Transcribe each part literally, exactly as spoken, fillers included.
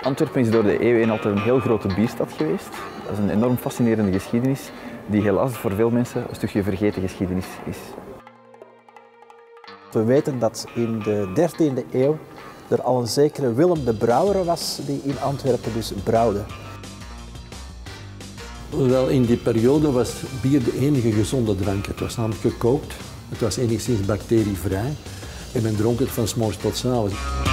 Antwerpen is door de eeuwen heen altijd een heel grote bierstad geweest. Dat is een enorm fascinerende geschiedenis die helaas voor veel mensen een stukje vergeten geschiedenis is. We weten dat in de dertiende eeuw er al een zekere Willem de Brouwer was die in Antwerpen dus brouwde. Wel, in die periode was bier de enige gezonde drank. Het was namelijk gekookt, het was enigszins bacterievrij en men dronk het van 's morgens tot 's avonds.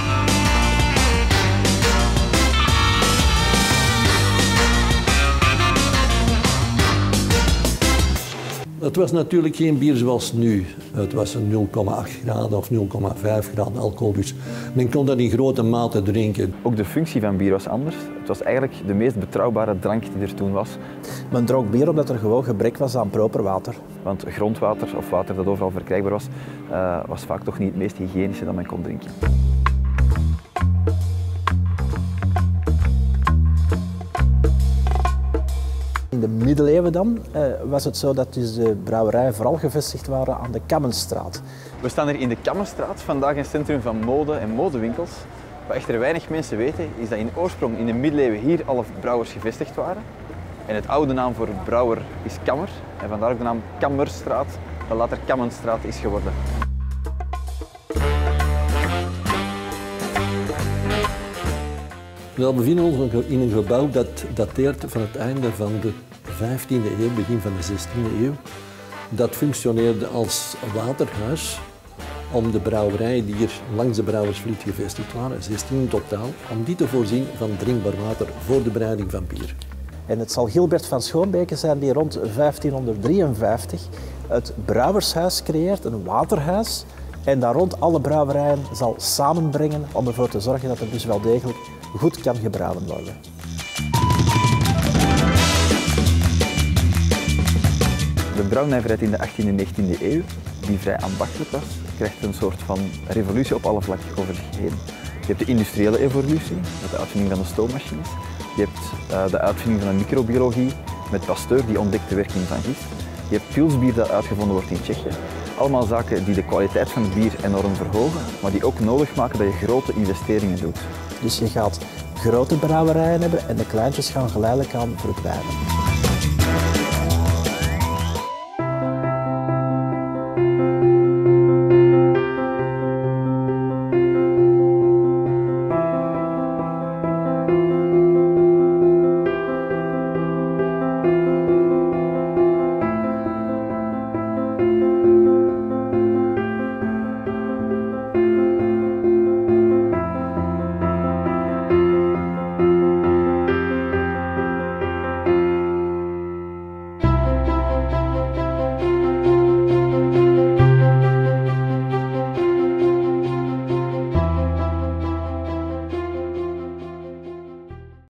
Het was natuurlijk geen bier zoals nu. Het was een nul komma acht graden of nul komma vijf graden alcohol, dus men kon dat in grote mate drinken. Ook de functie van bier was anders. Het was eigenlijk de meest betrouwbare drank die er toen was. Men dronk bier omdat er gewoon gebrek was aan proper water. Want grondwater of water dat overal verkrijgbaar was, uh, was vaak toch niet het meest hygiënische dat men kon drinken. In de middeleeuwen dan uh, was het zo dat dus de brouwerijen vooral gevestigd waren aan de Kammenstraat. We staan hier in de Kammenstraat, vandaag een centrum van mode en modewinkels. Wat echter weinig mensen weten, is dat in oorsprong in de middeleeuwen hier alle brouwers gevestigd waren. En het oude naam voor brouwer is Kammer, en vandaar ook de naam Kammerstraat, dat later Kammenstraat is geworden. We bevinden ons in een gebouw dat dateert van het einde van de vijftiende eeuw, begin van de zestiende eeuw. Dat functioneerde als waterhuis om de brouwerijen die hier langs de Brouwersvliet gevestigd waren, zestien in totaal, om die te voorzien van drinkbaar water voor de bereiding van bier. En het zal Gilbert van Schoonbeke zijn die rond vijftienhonderddrieënvijftig het brouwershuis creëert, een waterhuis, en daar rond alle brouwerijen zal samenbrengen om ervoor te zorgen dat er dus wel degelijk goed kan gebrouwen worden. De brouwnijverheid in de achttiende en negentiende eeuw, die vrij ambachtelijk was, krijgt een soort van revolutie op alle vlakken over zich heen. Je hebt de industriële evolutie, met de uitvinding van de stoommachines. Je hebt uh, de uitvinding van de microbiologie, met Pasteur die ontdekt de werking van gist. Je hebt pilsbier dat uitgevonden wordt in Tsjechië. Allemaal zaken die de kwaliteit van het bier enorm verhogen, maar die ook nodig maken dat je grote investeringen doet. Dus je gaat grote brouwerijen hebben en de kleintjes gaan geleidelijk aan verdwijnen.